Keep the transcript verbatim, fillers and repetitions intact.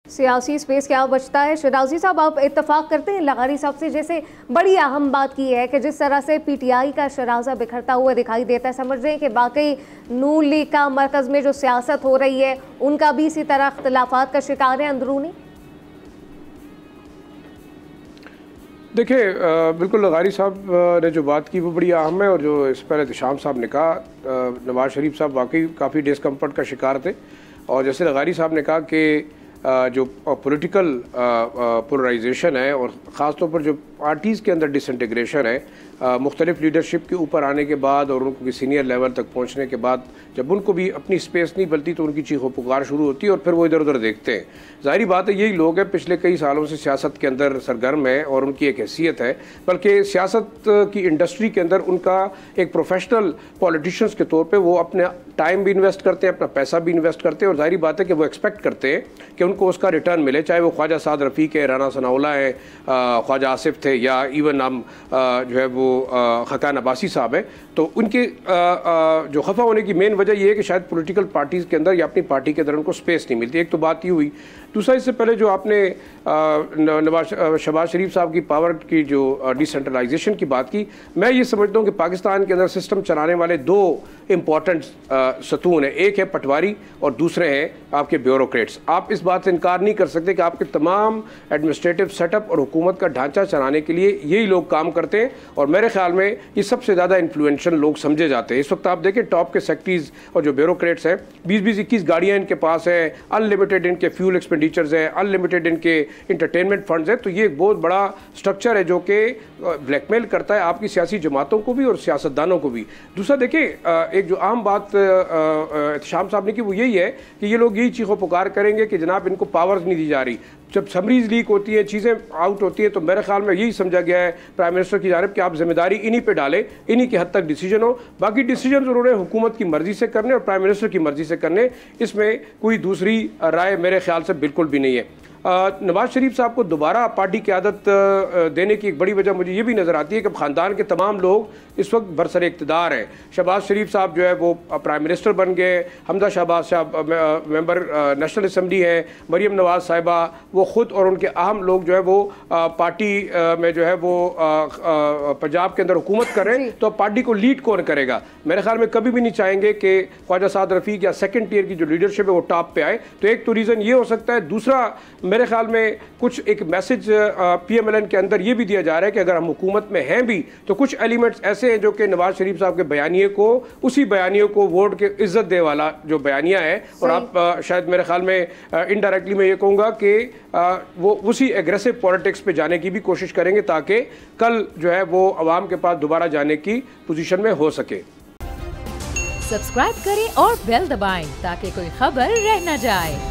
सियासी स्पेस क्या बचता है। शहनाज़ी साहब, आप इत्तफाक करते हैं लगारी साहब से, जैसे बड़ी अहम बात की है कि जिस तरह से पीटीआई का शराजा बिखरता हुआ दिखाई देता है, समझ रहे हैं कि वाकई नून लीग का मरकज़ में जो सियासत हो रही है उनका भी इसी तरह इख्तलाफात का शिकार है अंदरूनी। देखिए, बिल्कुल लगारी साहब ने जो बात की वो बड़ी अहम है, और जो इस पर एहतशाम साहब ने कहा, नवाज़ शरीफ साहब वाकई काफ़ी डिस्कम्फर्ट का शिकार थे। और जैसे लगारी साहब ने कहा कि जो पॉलिटिकल पोलराइजेशन है और ख़ास तौर पर जो पार्टीज़ के अंदर डिसइंटीग्रेशन है, मुख्तलिफ लीडरशिप के ऊपर आने के बाद और उनको सीनियर लेवल तक पहुंचने के बाद जब उनको भी अपनी स्पेस नहीं मिलती तो उनकी चीखों पुकार शुरू होती है और फिर वो इधर उधर देखते हैं। ज़ाहिर बात है, यही लोग हैं पिछले कई सालों से सियासत के अंदर सरगर्म है और उनकी एक हैसियत है, बल्कि सियासत की इंडस्ट्री के अंदर उनका एक प्रोफेशनल पॉलिटिशियंस के तौर पर वो अपने टाइम भी इन्वेस्ट करते हैं, अपना पैसा भी इन्वेस्ट करते हैं, और ज़ाहिर बात है कि वो एक्सपेक्ट करते हैं कि उनको उसका रिटर्न मिले, चाहे वो ख्वाजा साद रफ़ीक है, राना सनाउल्लाह है, ख्वाजा आसिफ थे, या इवन हम जो है वो खकान अब्बासी साहब हैं। तो उनके जो खफा होने की मेन वजह यह है कि शायद पॉलिटिकल पार्टीज़ के अंदर या अपनी पार्टी के अंदर उनको स्पेस नहीं मिलती। एक तो बात ये हुई। दूसरा, इससे पहले जो आपने नवाज शहबाज शरीफ साहब की पावर की जो डिसेंट्रलाइजेशन की बात की, मैं ये समझता हूँ कि पाकिस्तान के अंदर सिस्टम चलाने वाले दो इम्पॉर्टेंट सतून हैं, एक है पटवारी और दूसरे हैं आपके ब्यूरोक्रेट्स। आप इस बात से इनकार नहीं कर सकते कि आपके तमाम एडमिनिस्ट्रेटिव सेटअप और हुकूमत का ढांचा चलाने के लिए यही लोग काम करते हैं, और मेरे ख्याल में ये सबसे ज़्यादा इन्फ्लुएंशियल लोग समझे जाते हैं। इस वक्त आप देखें टॉप के सेक्रेटरीज और जो ब्यूरोक्रेट्स हैं, बीस बीस इक्कीस गाड़ियाँ इनके पास हैं, अनलिमिटेड इनके फ्यूल एक्सपेंडिचर्स हैं, अनलिमिटेड इनके इंटरटेनमेंट फंड्स हैं। तो ये एक बहुत बड़ा स्ट्रक्चर है जो कि ब्लैकमेल करता है आपकी सियासी जमातों को भी और सियासतदानों को भी। दूसरा देखिए, एक जो आम बात एहतशाम साहब ने की वो यही है कि ये लोग यही चीखों पुकार करेंगे कि जनाब इनको पावर्स नहीं दी जा रही। जब समरीज लीक होती है, चीज़ें आउट होती है, तो मेरे ख्याल में यही समझा गया है प्राइम मिनिस्टर की जानिब कि आप जिम्मेदारी इन्हीं पे डालें, इन्हीं के हद तक डिसीजन हो। बाकी डिसीजन उन्होंने हुकूमत की मर्जी से करने और प्राइम मिनिस्टर की मर्जी से करने, इसमें कोई दूसरी राय मेरे ख्याल से बिल्कुल भी नहीं है। नवाज शरीफ साहब को दोबारा पार्टी की आदत देने की एक बड़ी वजह मुझे ये भी नज़र आती है कि ख़ानदान के तमाम लोग इस वक्त बरसर इक़्तिदार हैं। शहबाज शरीफ साहब जो है वो प्राइम मिनिस्टर बन गए, हमजा शहबाज साहब मेंबर नेशनल असम्बली हैं, मरीम नवाज साहिबा वो ख़ुद और उनके अहम लोग जो है वो पार्टी में जो है वो पंजाब के अंदर हुकूमत कर रहे हैं। तो पार्टी को लीड कौन करेगा? मेरे ख्याल में कभी भी नहीं चाहेंगे कि ख्वाजा साद रफ़ीक या सेकेंड टीयर की जो लीडरशिप है वो टॉप पे आए। तो एक तो रीज़न ये हो सकता है। दूसरा, मेरे ख्याल में कुछ एक मैसेज पीएमएलएन के अंदर ये भी दिया जा रहा है कि अगर हम हुकूमत में हैं भी तो कुछ एलिमेंट्स ऐसे हैं जो कि नवाज शरीफ साहब के बयानिए को, उसी बयानिए को वोट के इज्जत दे वाला जो बयानिया है, और आप आ, शायद मेरे ख्याल में इनडायरेक्टली मैं ये कहूँगा कि आ, वो उसी एग्रेसिव पॉलिटिक्स पे जाने की भी कोशिश करेंगे ताकि कल जो है वो अवाम के पास दोबारा जाने की पोजीशन में हो सके। सब्सक्राइब करें और बेल दबाएं ताकि कोई खबर रह न जाए।